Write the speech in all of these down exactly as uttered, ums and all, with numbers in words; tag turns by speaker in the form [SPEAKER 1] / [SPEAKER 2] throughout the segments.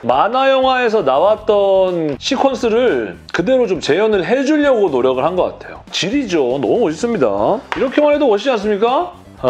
[SPEAKER 1] 만화 영화에서 나왔던 시퀀스를 그대로 좀 재현을 해주려고 노력을 한 것 같아요. 질이죠. 너무 멋있습니다. 이렇게만 해도 멋있지 않습니까?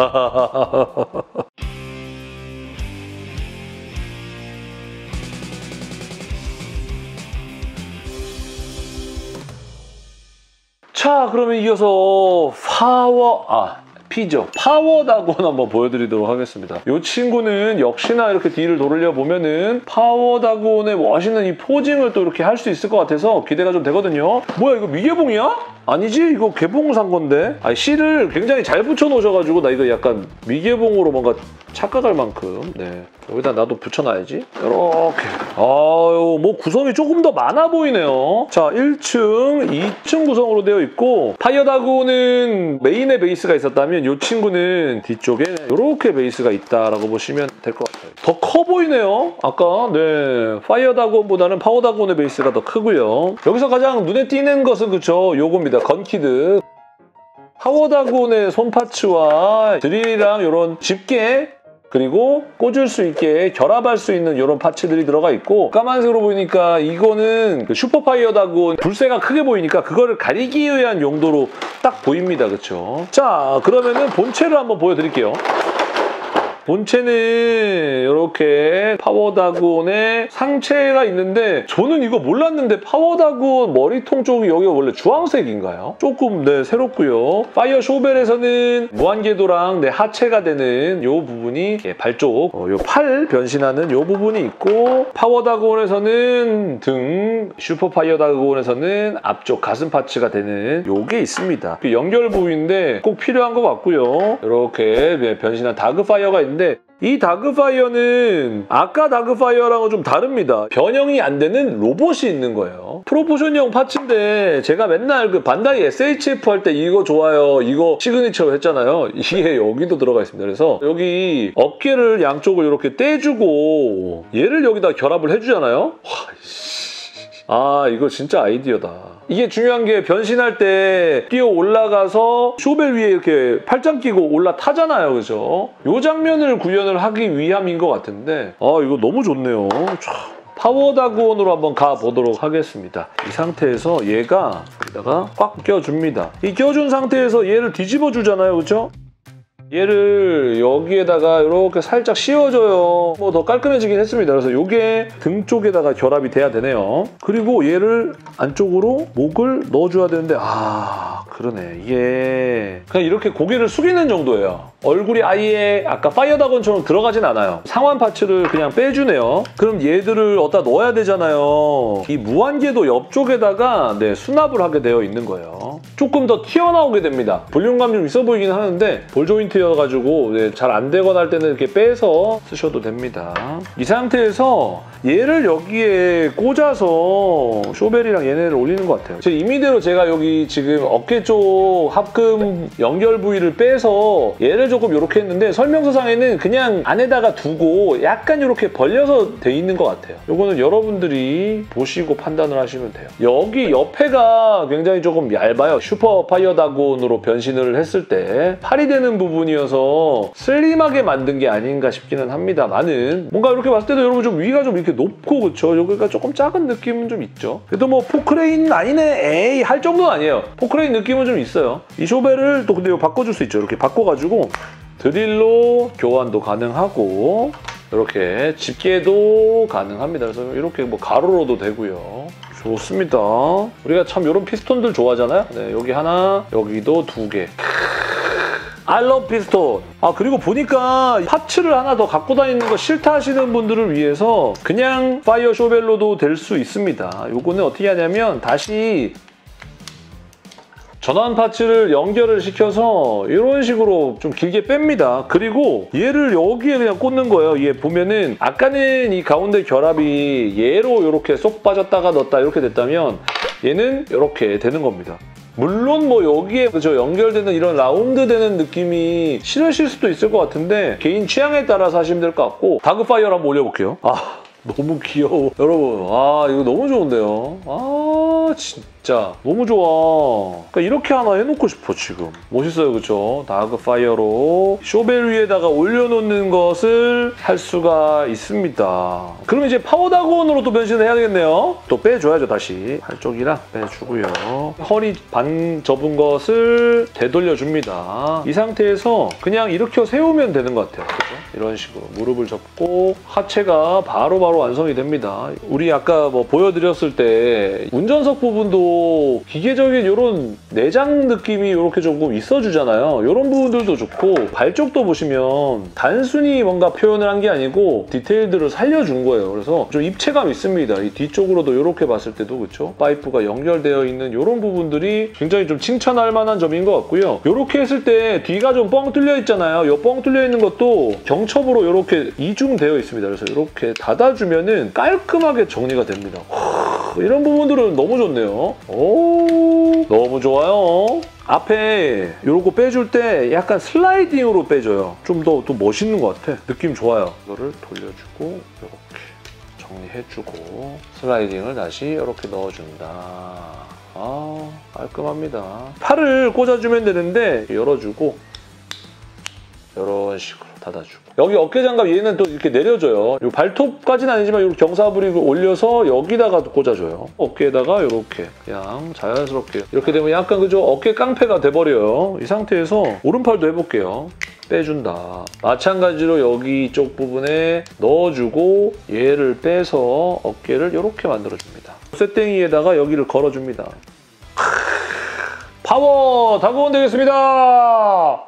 [SPEAKER 1] 자, 그러면 이어서 파워... 아, P죠. 파워다곤 한번 보여드리도록 하겠습니다. 이 친구는 역시나 이렇게 뒤를 돌려보면은 파워다곤의 멋있는 이 포징을 또 이렇게 할 수 있을 것 같아서 기대가 좀 되거든요. 뭐야, 이거 미개봉이야? 아니지? 이거 개봉 산 건데? 아니, C를 굉장히 잘 붙여놓으셔가지고 나 이거 약간 미개봉으로 뭔가 착각할 만큼. 네. 여기다 나도 붙여놔야지. 이렇게. 아유, 뭐 구성이 조금 더 많아 보이네요. 자, 일 층, 이 층 구성으로 되어 있고 파이어다곤은 메인에 베이스가 있었다면 이 친구는 뒤쪽에 이렇게 베이스가 있다라고 보시면 될 것 같아요. 더 커 보이네요. 아까 네 파이어다곤보다는 파워다곤의 베이스가 더 크고요. 여기서 가장 눈에 띄는 것은 그쵸, 요겁니다. 건키드. 파워다곤의 손파츠와 드릴이랑 이런 집게 그리고 꽂을 수 있게 결합할 수 있는 이런 파츠들이 들어가 있고 까만색으로 보이니까 이거는 그 슈퍼파이어다곤 불새가 크게 보이니까 그거를 가리기 위한 용도로 딱 보입니다. 그쵸? 자, 그러면은 본체를 한번 보여드릴게요. 본체는 이렇게 파워다곤의 상체가 있는데 저는 이거 몰랐는데 파워다곤 머리통 쪽이 여기가 원래 주황색인가요? 조금 네 새롭고요. 파이어 쇼벨에서는 무한궤도랑 네, 하체가 되는 이 부분이 발 쪽, 어, 요 팔 변신하는 이 부분이 있고 파워다곤에서는 등, 슈퍼파이어다곤에서는 앞쪽 가슴 파츠가 되는 요게 있습니다. 연결 부위인데 꼭 필요한 것 같고요. 이렇게 네, 변신한 다그파이어가 있는데 이 다그파이어는 아까 다그파이어랑은 좀 다릅니다. 변형이 안 되는 로봇이 있는 거예요. 프로포션형 파츠인데 제가 맨날 그 반다이 에스에이치에프 할 때 이거 좋아요, 이거 시그니처로 했잖아요. 이게 여기도 들어가 있습니다. 그래서 여기 어깨를 양쪽을 이렇게 떼주고 얘를 여기다 결합을 해주잖아요. 와, 아, 이거 진짜 아이디어다. 이게 중요한 게 변신할 때 뛰어 올라가서 쇼벨 위에 이렇게 팔짱 끼고 올라타잖아요. 그죠? 이 장면을 구현을 하기 위함인 것 같은데 아, 이거 너무 좋네요. 파워다곤으로 한번 가보도록 하겠습니다. 이 상태에서 얘가 여기다가 꽉 껴줍니다. 이 껴준 상태에서 얘를 뒤집어 주잖아요. 그죠? 얘를 여기에다가 이렇게 살짝 씌워줘요. 뭐 더 깔끔해지긴 했습니다. 그래서 이게 등 쪽에다가 결합이 돼야 되네요. 그리고 얘를 안쪽으로 목을 넣어줘야 되는데 아, 그러네. 이게 그냥 이렇게 고개를 숙이는 정도예요. 얼굴이 아예 아까 파이어다곤처럼 들어가진 않아요. 상완 파츠를 그냥 빼주네요. 그럼 얘들을 어디다 넣어야 되잖아요. 이 무한궤도 옆쪽에다가 네, 수납을 하게 되어 있는 거예요. 조금 더 튀어나오게 됩니다. 볼륨감 좀 있어 보이긴 하는데 볼 조인트여가지고 네, 잘 안 되거나 할 때는 이렇게 빼서 쓰셔도 됩니다. 이 상태에서 얘를 여기에 꽂아서 쇼벨이랑 얘네를 올리는 것 같아요. 제 임의대로 제가 여기 지금 어깨 쪽 합금 연결 부위를 빼서 얘를 조금 이렇게 했는데 설명서상에는 그냥 안에다가 두고 약간 이렇게 벌려서 돼 있는 것 같아요. 이거는 여러분들이 보시고 판단을 하시면 돼요. 여기 옆에가 굉장히 조금 얇아요. 슈퍼 파이어다곤으로 변신을 했을 때 팔이 되는 부분이어서 슬림하게 만든 게 아닌가 싶기는 합니다만은 뭔가 이렇게 봤을 때도 여러분 좀 위가 좀 이렇게 높고 그쵸? 여기가 조금 작은 느낌은 좀 있죠. 그래도 뭐 포크레인 아니네 에이 할 정도는 아니에요. 포크레인 느낌은 좀 있어요. 이 쇼벨을 또 근데 이거 바꿔줄 수 있죠. 이렇게 바꿔가지고 드릴로 교환도 가능하고 이렇게 집게도 가능합니다. 그래서 이렇게 뭐 가로로도 되고요. 좋습니다. 우리가 참 이런 피스톤들 좋아하잖아요. 네, 여기 하나, 여기도 두 개. I love 피스톤. 아, 그리고 보니까 파츠를 하나 더 갖고 다니는 거 싫다 하시는 분들을 위해서 그냥 파이어 쇼벨로도 될 수 있습니다. 요거는 어떻게 하냐면 다시 전원 파츠를 연결을 시켜서 이런 식으로 좀 길게 뺍니다. 그리고 얘를 여기에 그냥 꽂는 거예요. 얘 보면은 아까는 이 가운데 결합이 얘로 이렇게 쏙 빠졌다가 넣었다 이렇게 됐다면 얘는 이렇게 되는 겁니다. 물론 뭐 여기에 그저 연결되는 이런 라운드 되는 느낌이 싫으실 수도 있을 것 같은데 개인 취향에 따라서 하시면 될 것 같고 다그파이어를 한번 올려볼게요. 아, 너무 귀여워. 여러분, 아 이거 너무 좋은데요. 아 진짜 진짜 너무 좋아. 그러니까 이렇게 하나 해놓고 싶어 지금. 멋있어요, 그쵸? 다크파이어로 쇼벨 위에다가 올려놓는 것을 할 수가 있습니다. 그럼 이제 파워 다그온으로 또 변신을 해야 되겠네요. 또 빼줘야죠, 다시. 팔쪽이랑 빼주고요. 허리 반 접은 것을 되돌려줍니다. 이 상태에서 그냥 이렇게 세우면 되는 것 같아요. 그죠? 이런 식으로 무릎을 접고 하체가 바로바로 바로 완성이 됩니다. 우리 아까 뭐 보여드렸을 때 운전석 부분도 기계적인 이런 내장 느낌이 이렇게 조금 있어주잖아요. 이런 부분들도 좋고 발 쪽도 보시면 단순히 뭔가 표현을 한 게 아니고 디테일들을 살려준 거예요. 그래서 좀 입체감 있습니다. 이 뒤쪽으로도 이렇게 봤을 때도 그렇죠? 파이프가 연결되어 있는 이런 부분들이 굉장히 좀 칭찬할 만한 점인 것 같고요. 이렇게 했을 때 뒤가 좀 뻥 뚫려 있잖아요. 이 뻥 뚫려 있는 것도 경첩으로 이렇게 이중되어 있습니다. 그래서 이렇게 닫아주면은 깔끔하게 정리가 됩니다. 와, 이런 부분들은 너무 좋네요. 오, 너무 좋아요. 앞에 이런 거 빼줄 때 약간 슬라이딩으로 빼줘요. 좀 더 또 멋있는 것 같아. 느낌 좋아요. 이거를 돌려주고 이렇게 정리해주고 슬라이딩을 다시 이렇게 넣어준다. 아, 깔끔합니다. 팔을 꽂아주면 되는데 열어주고 이런 식으로 닫아주고 여기 어깨장갑 얘는 또 이렇게 내려줘요. 이 발톱까지는 아니지만 이렇게 경사부리고 올려서 여기다가 꽂아줘요. 어깨에다가 이렇게 그냥 자연스럽게 이렇게 되면 약간 그죠? 어깨 깡패가 돼버려요. 이 상태에서 오른팔도 해볼게요. 빼준다. 마찬가지로 여기 이쪽 부분에 넣어주고 얘를 빼서 어깨를 이렇게 만들어줍니다. 쇳땡이에다가 여기를 걸어줍니다. 파워 다그온 되겠습니다.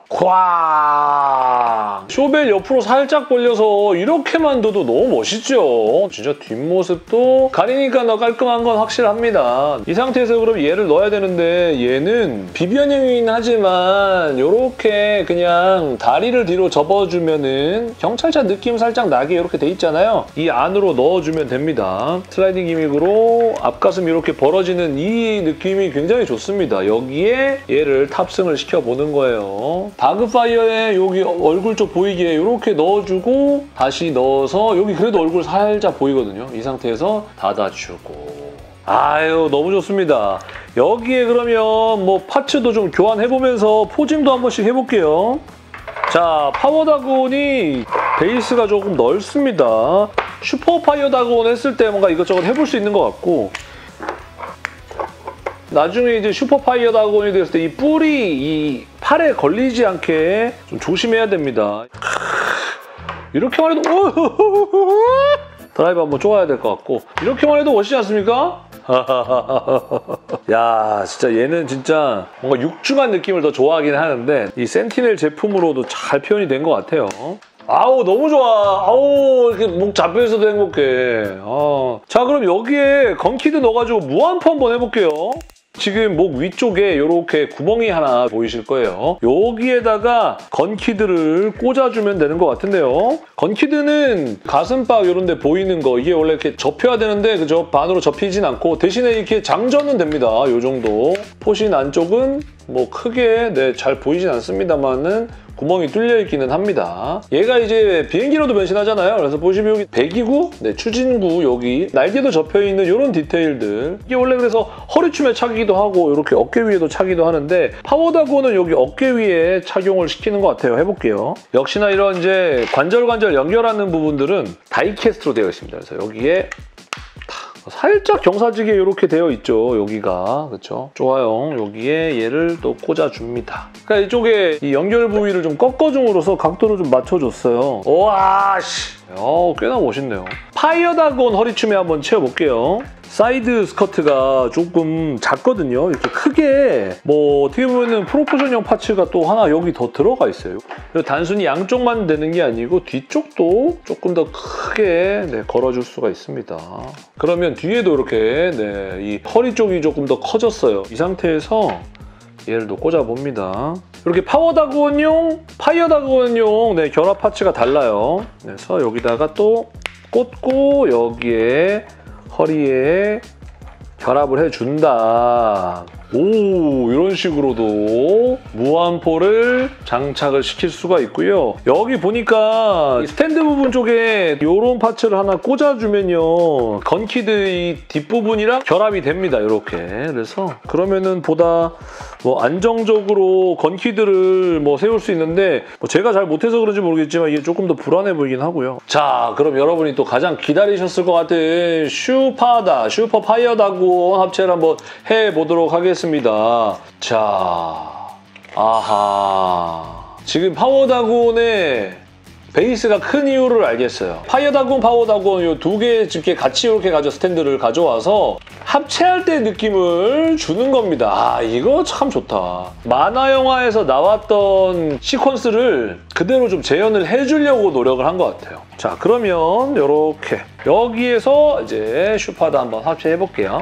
[SPEAKER 1] 쾅! 쇼벨 옆으로 살짝 벌려서 이렇게만 둬도 너무 멋있죠? 진짜 뒷모습도 가리니까 더 깔끔한 건 확실합니다. 이 상태에서 그럼 얘를 넣어야 되는데 얘는 비변형이긴 하지만 이렇게 그냥 다리를 뒤로 접어주면은 경찰차 느낌 살짝 나게 이렇게 돼 있잖아요. 이 안으로 넣어주면 됩니다. 슬라이딩 기믹으로 앞가슴이 이렇게 벌어지는 이 느낌이 굉장히 좋습니다. 여기에 얘를 탑승을 시켜보는 거예요. 다크파이어에 여기 얼굴 쪽 보이게 이렇게 넣어주고 다시 넣어서 여기 그래도 얼굴 살짝 보이거든요. 이 상태에서 닫아주고 아유 너무 좋습니다. 여기에 그러면 뭐 파츠도 좀 교환해보면서 포징도 한 번씩 해볼게요. 자, 파워 다그온이 베이스가 조금 넓습니다. 슈퍼 파이어 다그온 했을 때 뭔가 이것저것 해볼 수 있는 것 같고 나중에 이제 슈퍼 파이어 다그온이 됐을 때 이 뿔이 이 팔에 걸리지 않게 좀 조심해야 됩니다. 이렇게만 해도 드라이브 한번 쪼아야 될 것 같고 이렇게만 해도 멋있지 않습니까? 야, 진짜 얘는 진짜 뭔가 육중한 느낌을 더 좋아하긴 하는데 이 센티넬 제품으로도 잘 표현이 된 것 같아요. 아우 너무 좋아. 아우 이렇게 목 잡혀있어도 행복해. 아. 자, 그럼 여기에 건키드 넣어가지고 무한포 한번 해볼게요. 지금 목 위쪽에 이렇게 구멍이 하나 보이실 거예요. 여기에다가 건키드를 꽂아주면 되는 것 같은데요. 건키드는 가슴팍 이런 데 보이는 거 이게 원래 이렇게 접혀야 되는데 그죠? 반으로 접히진 않고 대신에 이렇게 장전은 됩니다. 이 정도. 포신 안쪽은 뭐 크게 네, 잘 보이진 않습니다만은 구멍이 뚫려 있기는 합니다. 얘가 이제 비행기로도 변신하잖아요. 그래서 보시면 여기 배기구, 네, 추진구 여기 날개도 접혀있는 이런 디테일들. 이게 원래 그래서 허리춤에 차기도 하고 이렇게 어깨 위에도 차기도 하는데 파워 다그온은 여기 어깨 위에 착용을 시키는 것 같아요. 해볼게요. 역시나 이런 이제 관절관절 연결하는 부분들은 다이캐스트로 되어 있습니다. 그래서 여기에 살짝 경사지게 이렇게 되어 있죠. 여기가. 그렇죠? 좋아요. 여기에 얘를 또 꽂아줍니다. 그러니까 이쪽에 이 연결 부위를 좀 꺾어줌으로써 각도를 좀 맞춰줬어요. 우와, 씨. 어, 꽤나 멋있네요. 파이어 다그온 허리춤에 한번 채워볼게요. 사이드 스커트가 조금 작거든요. 이렇게 크게 뭐 어떻게 보면은 프로포션형 파츠가 또 하나 여기 더 들어가 있어요. 단순히 양쪽만 되는 게 아니고 뒤쪽도 조금 더 크게 네, 걸어줄 수가 있습니다. 그러면 뒤에도 이렇게 네, 이 허리 쪽이 조금 더 커졌어요. 이 상태에서 얘를 또 꽂아봅니다. 이렇게 파워 다그온용, 파이어 다그온용 네, 결합 파츠가 달라요. 그래서 여기다가 또 꽂고 여기에 허리에 결합을 해준다. 오, 이런 식으로도 무한포를 장착을 시킬 수가 있고요. 여기 보니까 스탠드 부분 쪽에 이런 파츠를 하나 꽂아주면요. 건키드 이 뒷부분이랑 결합이 됩니다. 이렇게. 그래서 그러면은 보다 뭐 안정적으로 건키드를 뭐 세울 수 있는데 뭐 제가 잘 못해서 그런지 모르겠지만 이게 조금 더 불안해 보이긴 하고요. 자, 그럼 여러분이 또 가장 기다리셨을 것 같은 슈파다, 슈퍼 파이어다곤 합체를 한번 해보도록 하겠습니다. 자, 아하. 지금 파워다곤의 베이스가 큰 이유를 알겠어요. 파이어다곤, 파워다곤 이 두 개 집게 같이 이렇게 가져 스탠드를 가져와서 합체할 때 느낌을 주는 겁니다. 아, 이거 참 좋다. 만화 영화에서 나왔던 시퀀스를 그대로 좀 재현을 해주려고 노력을 한 것 같아요. 자, 그러면 이렇게 여기에서 이제 슈파다 한번 합체해볼게요.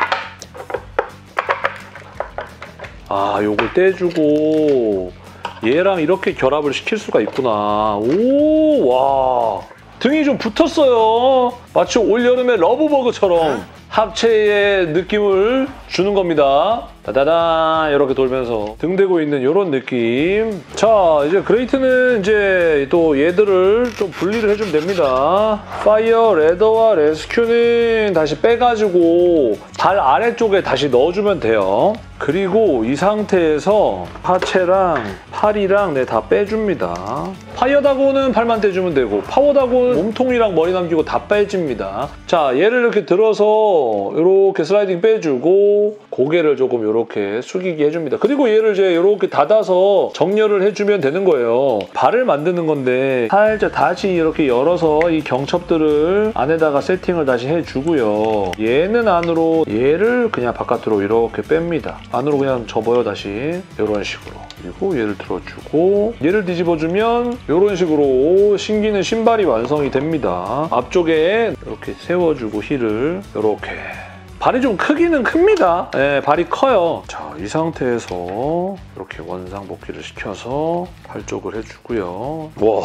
[SPEAKER 1] 아, 요걸 떼주고 얘랑 이렇게 결합을 시킬 수가 있구나. 오, 와. 등이 좀 붙었어요. 마치 올여름의 러브버그처럼 합체의 느낌을 주는 겁니다. 따다다 이렇게 돌면서 등 대고 있는 이런 느낌. 자, 이제 그레이트는 이제 또 얘들을 좀 분리를 해주면 됩니다. 파이어, 레더와 레스큐는 다시 빼가지고 발 아래쪽에 다시 넣어주면 돼요. 그리고 이 상태에서 하체랑 팔이랑 네, 다 빼줍니다. 파이어다곤은 팔만 떼주면 되고 파워다곤은 몸통이랑 머리 남기고 다 빼집니다. 자, 얘를 이렇게 들어서 이렇게 슬라이딩 빼주고 고개를 조금 이렇게 숙이게 해줍니다. 그리고 얘를 이제 이렇게 닫아서 정렬을 해주면 되는 거예요. 발을 만드는 건데 살짝 다시 이렇게 열어서 이 경첩들을 안에다가 세팅을 다시 해주고요. 얘는 안으로, 얘를 그냥 바깥으로 이렇게 뺍니다. 안으로 그냥 접어요, 다시. 이런 식으로. 그리고 얘를 들어주고 얘를 뒤집어주면 이런 식으로 신기는 신발이 완성이 됩니다. 앞쪽에 이렇게 세워주고 힐을 이렇게. 발이 좀 크기는 큽니다. 네, 발이 커요. 자, 이 상태에서 이렇게 원상복귀를 시켜서 팔 쪽을 해주고요. 와,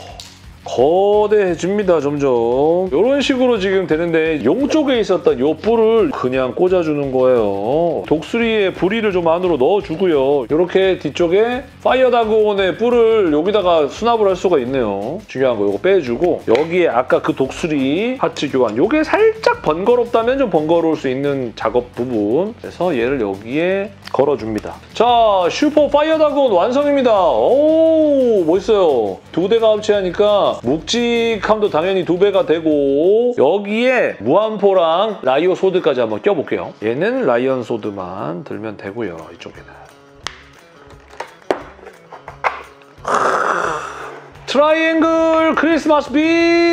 [SPEAKER 1] 거대해집니다, 점점. 이런 식으로 지금 되는데 용 쪽에 있었던 이 뿔을 그냥 꽂아주는 거예요. 독수리의 부리를 좀 안으로 넣어주고요. 이렇게 뒤쪽에 파이어다곤의 뿔을 여기다가 수납을 할 수가 있네요. 중요한 거 이거 빼주고 여기에 아까 그 독수리 파츠 교환, 이게 살짝 번거롭다면 좀 번거로울 수 있는 작업 부분. 그래서 얘를 여기에 걸어줍니다. 자, 슈퍼 파이어다곤 완성입니다. 오, 멋있어요. 두 대가 합체하니까 묵직함도 당연히 두 배가 되고 여기에 무한포랑 라이오 소드까지 한번 껴볼게요. 얘는 라이언 소드만 들면 되고요. 이쪽에는. 트라이앵글 크리스마스 빔!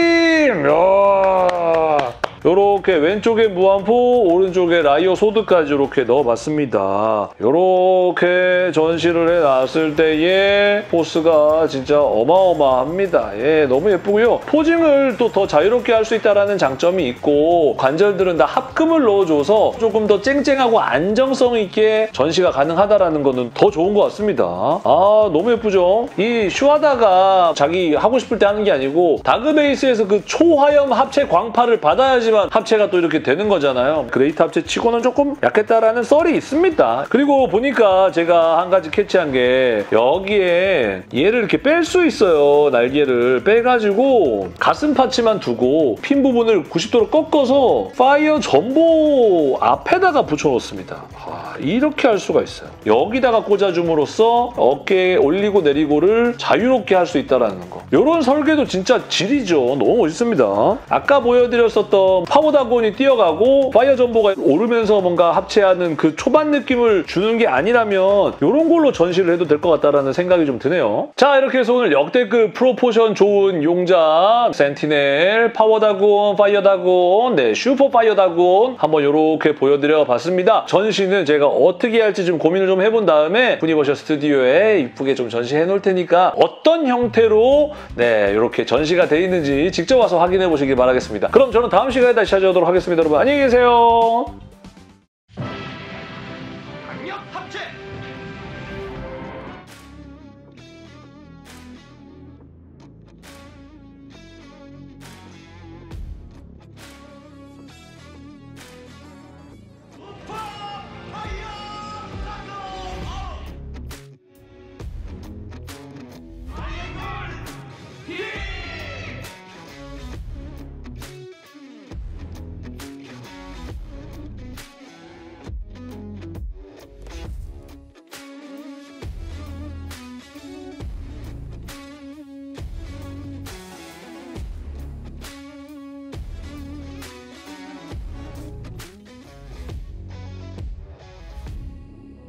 [SPEAKER 1] 이야. 요렇게 왼쪽에 무한포, 오른쪽에 라이오 소드까지 이렇게 넣어봤습니다. 요렇게 전시를 해놨을 때의 포스가 진짜 어마어마합니다. 예, 너무 예쁘고요. 포징을 또 더 자유롭게 할 수 있다는 장점이 있고 관절들은 다 합금을 넣어줘서 조금 더 쨍쨍하고 안정성 있게 전시가 가능하다는 거는 더 좋은 것 같습니다. 아, 너무 예쁘죠? 이 슈하다가 자기 하고 싶을 때 하는 게 아니고 다그베이스에서 그 초화염 합체 광파를 받아야지 합체가 또 이렇게 되는 거잖아요. 그레이트 합체 치고는 조금 약했다라는 썰이 있습니다. 그리고 보니까 제가 한 가지 캐치한 게 여기에 얘를 이렇게 뺄 수 있어요. 날개를 빼가지고 가슴 파츠만 두고 핀 부분을 구십 도로 꺾어서 파이어 전보 앞에다가 붙여놓습니다. 아, 이렇게 할 수가 있어요. 여기다가 꽂아줌으로써 어깨에 올리고 내리고를 자유롭게 할 수 있다는 거. 이런 설계도 진짜 질이죠. 너무 멋있습니다. 아까 보여드렸었던 파워다곤이 뛰어가고 파이어 전보가 오르면서 뭔가 합체하는 그 초반 느낌을 주는 게 아니라면 이런 걸로 전시를 해도 될 것 같다라는 생각이 좀 드네요. 자, 이렇게 해서 오늘 역대급 프로포션 좋은 용자 센티넬, 파워다곤, 파이어다곤, 네, 슈퍼 파이어다곤 한번 이렇게 보여드려 봤습니다. 전시는 제가 어떻게 할지 좀 고민을 좀 해본 다음에 유니버셜 스튜디오에 이쁘게 좀 전시해 놓을 테니까 어떤 형태로 네, 이렇게 전시가 돼 있는지 직접 와서 확인해 보시길 바라겠습니다. 그럼 저는 다음 시간에 다시 찾아오도록 하겠습니다. 여러분 안녕히 계세요.